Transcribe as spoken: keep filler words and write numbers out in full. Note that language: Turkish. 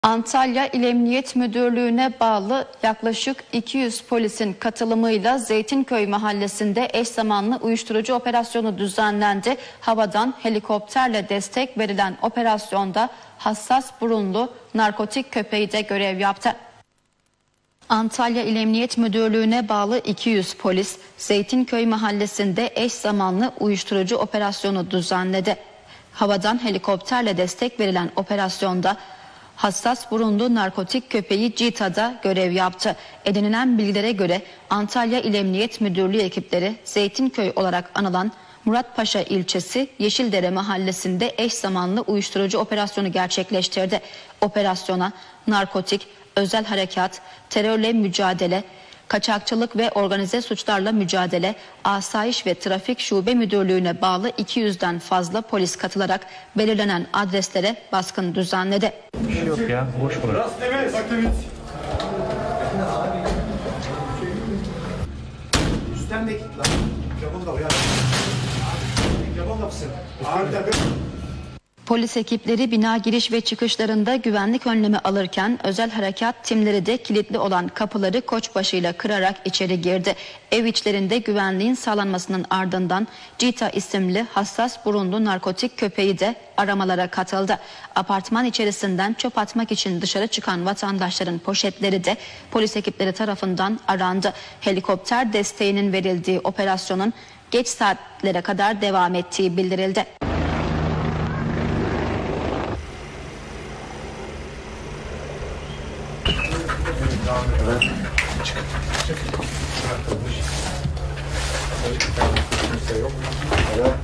Antalya İl Emniyet Müdürlüğü'ne bağlı yaklaşık iki yüz polisin katılımıyla Zeytinköy mahallesinde eş zamanlı uyuşturucu operasyonu düzenlendi. Havadan helikopterle destek verilen operasyonda hassas burunlu narkotik köpeği de görev yaptı. Antalya İl Emniyet Müdürlüğü'ne bağlı iki yüz polis Zeytinköy mahallesinde eş zamanlı uyuşturucu operasyonu düzenledi. Havadan helikopterle destek verilen operasyonda hassas burunlu narkotik köpeği Cita'da görev yaptı. Edinilen bilgilere göre Antalya İl Emniyet Müdürlüğü ekipleri Zeytinköy olarak anılan Muratpaşa ilçesi Yeşildere mahallesinde eş zamanlı uyuşturucu operasyonu gerçekleştirdi. Operasyona narkotik, özel harekat, terörle mücadele, kaçakçılık ve organize suçlarla mücadele, asayiş ve trafik şube müdürlüğüne bağlı iki yüzden fazla polis katılarak belirlenen adreslere baskın düzenledi. Bir şey yok ya, boş bırak. Üstten de git lan. Mikrofon da uyar. Mikrofon da mısın? Abi takım. Polis ekipleri bina giriş ve çıkışlarında güvenlik önlemi alırken özel harekat timleri de kilitli olan kapıları koçbaşıyla kırarak içeri girdi. Ev içlerinde güvenliğin sağlanmasının ardından Cita isimli hassas burunlu narkotik köpeği de aramalara katıldı. Apartman içerisinden çöp atmak için dışarı çıkan vatandaşların poşetleri de polis ekipleri tarafından arandı. Helikopter desteğinin verildiği operasyonun geç saatlere kadar devam ettiği bildirildi. Evet. Çık. Çık. Çık. Yok. Evet.